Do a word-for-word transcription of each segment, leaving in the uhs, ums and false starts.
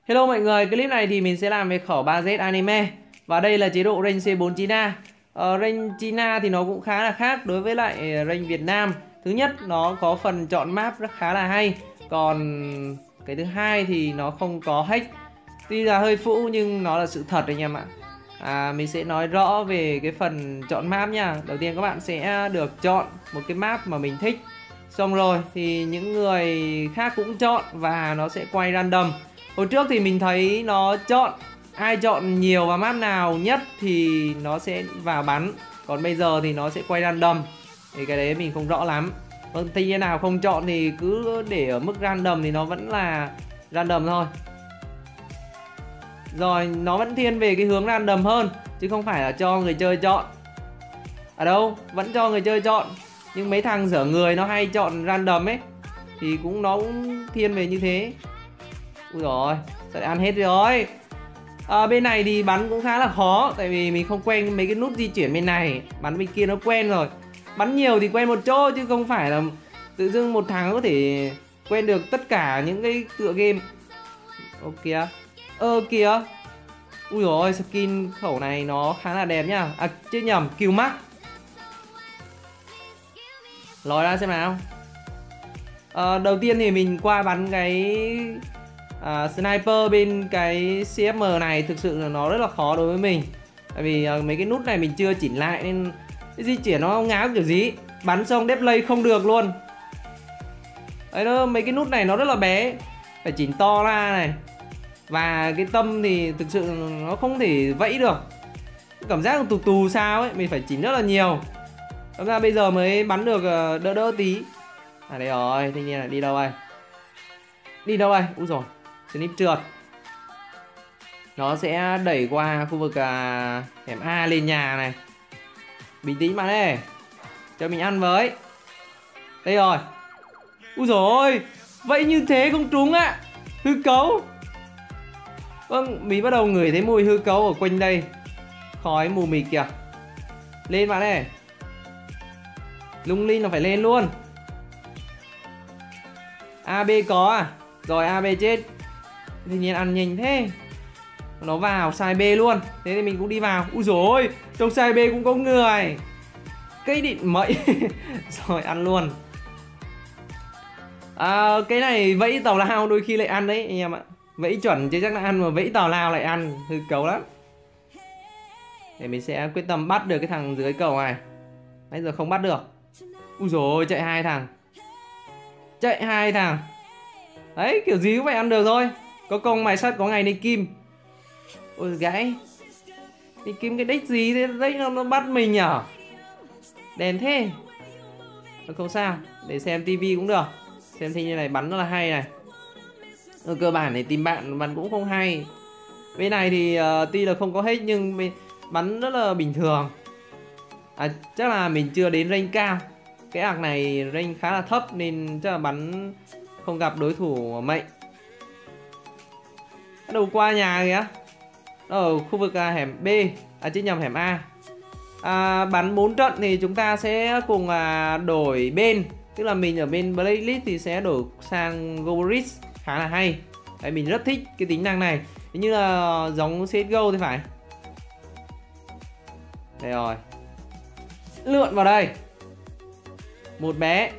Hello mọi người, clip này thì mình sẽ làm về khẩu ba Z anime. Và đây là chế độ range C bốn China. ờ, Range China thì nó cũng khá là khác đối với lại range Việt Nam. Thứ nhất, nó có phần chọn map rất khá là hay. Còn cái thứ hai thì nó không có hack. Tuy là hơi phũ nhưng nó là sự thật anh em ạ. à, Mình sẽ nói rõ về cái phần chọn map nha. Đầu tiên các bạn sẽ được chọn một cái map mà mình thích. Xong rồi thì những người khác cũng chọn và nó sẽ quay random. Hồi trước thì mình thấy nó chọn, ai chọn nhiều vào map nào nhất thì nó sẽ vào bắn. Còn bây giờ thì nó sẽ quay random. Thì cái đấy mình không rõ lắm. Vâng, thì như nào không chọn thì cứ để ở mức random thì nó vẫn là random thôi. Rồi nó vẫn thiên về cái hướng random hơn, chứ không phải là cho người chơi chọn. Ở đâu vẫn cho người chơi chọn. Nhưng mấy thằng dở người nó hay chọn random ấy, thì cũng nó cũng thiên về như thế. Ui rồi, sẽ ăn hết rồi. à, Bên này thì bắn cũng khá là khó. Tại vì mình không quen mấy cái nút di chuyển bên này. Bắn bên kia nó quen rồi. Bắn nhiều thì quen một chỗ, chứ không phải là tự dưng một thằng có thể quen được tất cả những cái tựa game. Ô kìa. Ơ kìa. Ui rồi, skin khẩu này nó khá là đẹp nhá. À chứ nhầm, Q Max. Lòi ra xem nào. à, Đầu tiên thì mình qua bắn cái à, sniper bên cái C F M này. Thực sự là nó rất là khó đối với mình. Tại vì à, mấy cái nút này mình chưa chỉnh lại nên cái di chuyển nó ngáo kiểu gì. Bắn xong display không được luôn. Đấy đó, mấy cái nút này nó rất là bé, phải chỉnh to ra này. Và cái tâm thì thực sự nó không thể vẫy được. Cảm giác tù tù sao ấy, mình phải chỉnh rất là nhiều. Thật ra bây giờ mới bắn được đỡ đỡ tí. À đây rồi, tuy nhiên là đi đâu đây? Đi đâu đây? Úi rồi, snip trượt. Nó sẽ đẩy qua khu vực à, hẻm A lên nhà này. Bình tĩnh bạn ơi, cho mình ăn với. Đây rồi. Úi rồi, vậy như thế không trúng ạ. Hư cấu. Vâng, mình bắt đầu ngửi thấy mùi hư cấu ở quanh đây. Khói mù mịt kìa. Lên bạn ơi. Lung linh là phải lên luôn. a bê có à? Rồi a bê chết. Tự nhiên ăn nhanh thế. Nó vào side B luôn. Thế thì mình cũng đi vào. Úi dồi ôi, trong side B cũng có người. Cây định mậy. Rồi ăn luôn. à, Cái này vẫy tào lao đôi khi lại ăn đấy anh em ạ. Vẫy chuẩn chứ chắc là ăn, mà vẫy tào lao lại ăn. Hư cấu lắm. Để mình sẽ quyết tâm bắt được cái thằng dưới cầu này. Bây giờ không bắt được. Ui dồi ôi, chạy hai thằng. Chạy hai thằng. Đấy, kiểu gì cũng phải ăn được thôi. Có công mài sắt có ngày đi kim. Ôi gãy. Đi kim cái đích gì thế? Đấy nó, nó bắt mình nhở. Đèn thế. Không sao, để xem tivi cũng được. Xem thì như này bắn rất là hay này. Ở cơ bản thì tìm bạn bắn cũng không hay. Bên này thì uh, tuy là không có hết nhưng bắn rất là bình thường. À, chắc là mình chưa đến range cao. Cái arc này range khá là thấp nên chắc là bắn không gặp đối thủ mệnh. Bắt đầu qua nhà kìa. Ở khu vực à, hẻm B. À chứ nhầm, hẻm A. à, Bắn bốn trận thì chúng ta sẽ cùng à, đổi bên. Tức là mình ở bên Blacklist thì sẽ đổi sang Goboris. Khá là hay. Đấy, mình rất thích cái tính năng này. Như là giống xê ét giê ô thì phải. Đây rồi. Lượn vào đây. Một bé.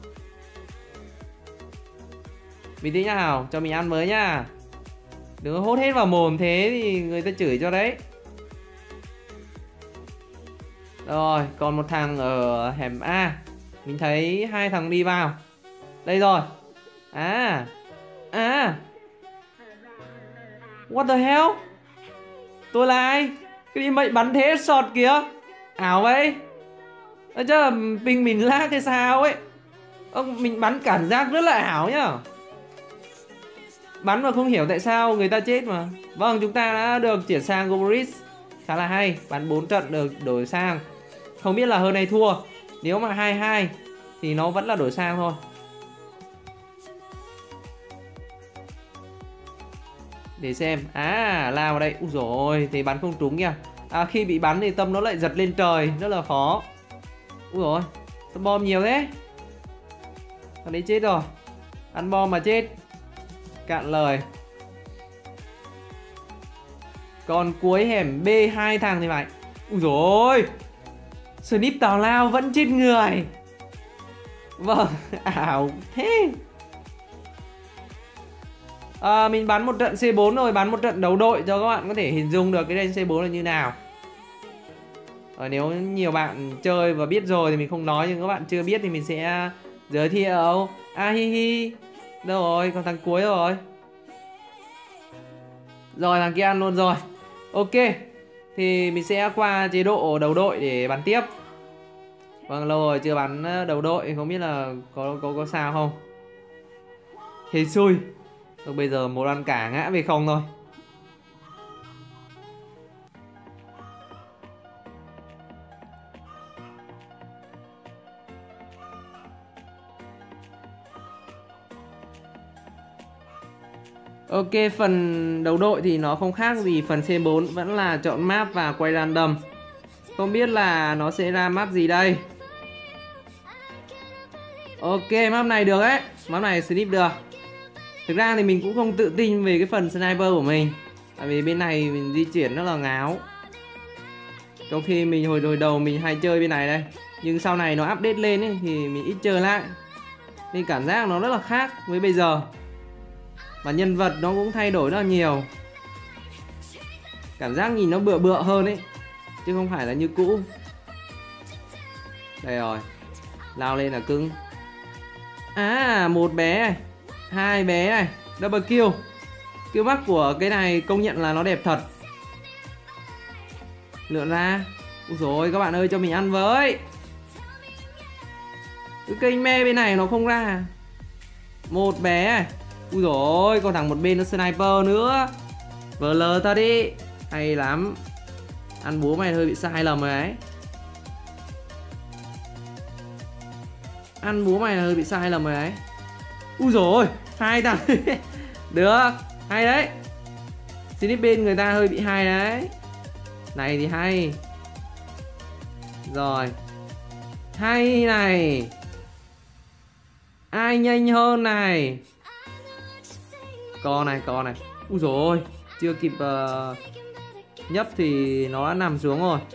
Bình tĩnh nào, cho mình ăn với nhá. Đừng có hốt hết vào mồm thế thì người ta chửi cho đấy. Rồi, còn một thằng ở hẻm A. Mình thấy hai thằng đi vào. Đây rồi. À. À. What the hell? Tôi là ai? Cái đi mệnh bắn thế sọt kìa. Ảo vậy. Chắc là ping mình lag hay sao ấy. Ông mình bắn cảm giác rất là ảo nhá. Bắn mà không hiểu tại sao người ta chết mà. Vâng, chúng ta đã được chuyển sang Goboris. Khá là hay. Bắn bốn trận được đổi sang. Không biết là hơn hay thua. Nếu mà hai hai thì nó vẫn là đổi sang thôi. Để xem. À, lao vào đây. Úi dồi ôi, thì bắn không trúng kìa. À, khi bị bắn thì tâm nó lại giật lên trời. Rất là khó. Úi dồi ôi, sao bom nhiều thế? Thằng đấy chết rồi. Ăn bom mà chết. Cạn lời. Còn cuối hẻm B hai thằng thì phải. Ui dồi ôi, Snip tào lao vẫn chết người. Vâng, ảo thế. à, Mình bắn một trận C bốn rồi, bắn một trận đấu đội cho các bạn có thể hình dung được cái rank C bốn là như nào. à, Nếu nhiều bạn chơi và biết rồi thì mình không nói, nhưng các bạn chưa biết thì mình sẽ giới thiệu. À hi hi. Đâu rồi, còn thằng cuối rồi. Rồi thằng kia ăn luôn rồi. Ok, thì mình sẽ qua chế độ đầu đội để bắn tiếp. Vâng, lâu rồi chưa bắn đầu đội, không biết là có có có sao không. Hên xui. Rồi bây giờ một ăn cả ngã về không thôi. Ok, phần đầu đội thì nó không khác gì phần C bốn, vẫn là chọn map và quay random. Không biết là nó sẽ ra map gì đây. Ok, map này được ấy, map này Snip được. Thực ra thì mình cũng không tự tin về cái phần sniper của mình, tại vì bên này mình di chuyển rất là ngáo. Trong khi mình hồi hồi đầu mình hay chơi bên này đây, nhưng sau này nó update lên ấy, thì mình ít chơi lại, nên cảm giác nó rất là khác với bây giờ. Và nhân vật nó cũng thay đổi rất là nhiều, cảm giác nhìn nó bựa bựa hơn ấy, chứ không phải là như cũ. Đây rồi, lao lên là cứng. À, một bé này, hai bé này, double kill. Kill back của cái này công nhận là nó đẹp thật. Lượn ra. Úi dồi ôi, các bạn ơi cho mình ăn với. Cái kênh me bên này nó không ra. Một bé này. Úi dồi ôi, còn thằng một bên nó sniper nữa. vê lờ ta đi. Hay lắm. Ăn búa mày hơi bị sai lầm rồi đấy. Ăn búa mày là hơi bị sai lầm rồi đấy. Úi dồi ôi, hai thằng. Được, hay đấy. Snip bên người ta hơi bị hay đấy. Này thì hay. Rồi. Hay này. Ai nhanh hơn này. Co này, co này. Úi dồi ôi, chưa kịp uh, nhấp thì nó đã nằm xuống rồi.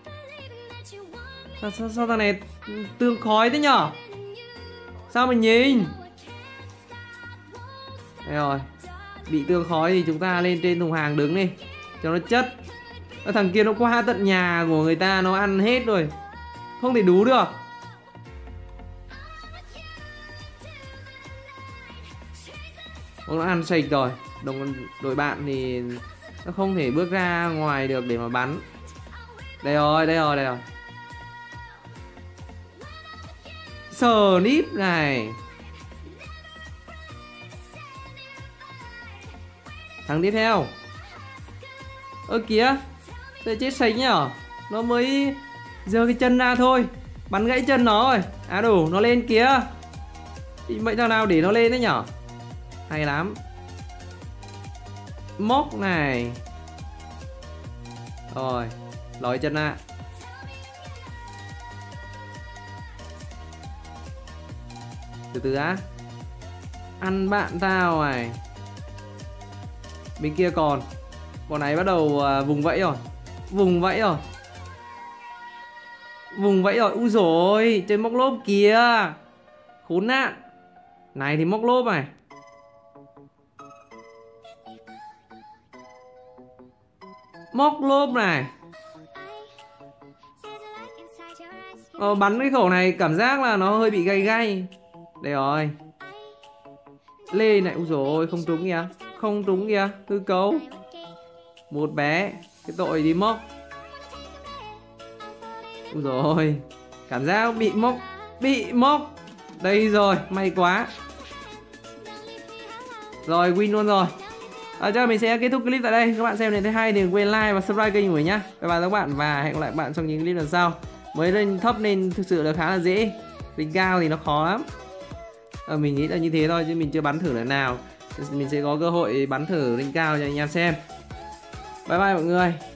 Sao, sao, sao thằng này tương khói thế nhở? Sao mình nhìn? Đây rồi. Bị tương khói thì chúng ta lên trên thùng hàng đứng đi cho nó chất. Thằng kia nó qua tận nhà của người ta, nó ăn hết rồi, không thể đú được. Nó ăn sạch rồi. Đồng đội bạn thì nó không thể bước ra ngoài được để mà bắn. Đây rồi, đây rồi, đây rồi. Snip này. Thằng tiếp theo. Ơ kìa, sẽ chết sạch nhở. Nó mới giơ cái chân ra thôi, bắn gãy chân nó rồi. À đủ, nó lên kìa. Định mệnh thằng nào để nó lên đấy nhở. Hay lắm. Móc này. Rồi, lòi chân ra. Từ từ á. Ăn bạn tao này. Bên kia còn. Bọn này bắt đầu vùng vẫy rồi. Vùng vẫy rồi. Vùng vẫy rồi. Úi dồi ôi, chơi móc lốp kìa. Khốn nạn. Này thì móc lốp này. Móc lốp này. Ờ, bắn cái khẩu này cảm giác là nó hơi bị gay gay. Đây rồi. Lê này, úi dồi ôi, không trúng kìa. Không trúng kìa, hư cấu. Một bé, cái tội đi móc. Úi dồi ôi, cảm giác bị móc. Bị móc. Đây rồi, may quá. Rồi, win luôn rồi. À, chắc mình sẽ kết thúc clip tại đây. Các bạn xem đến thấy hay thì đừng quên like và subscribe kênh của mình nhé. Bye bye các bạn và hẹn gặp lại các bạn trong những clip lần sau. Mới lên thấp nên thực sự là khá là dễ. Lên cao thì nó khó lắm. À, mình nghĩ là như thế thôi chứ mình chưa bắn thử lần nào. Mình sẽ có cơ hội bắn thử lên cao cho anh em xem. Bye bye mọi người.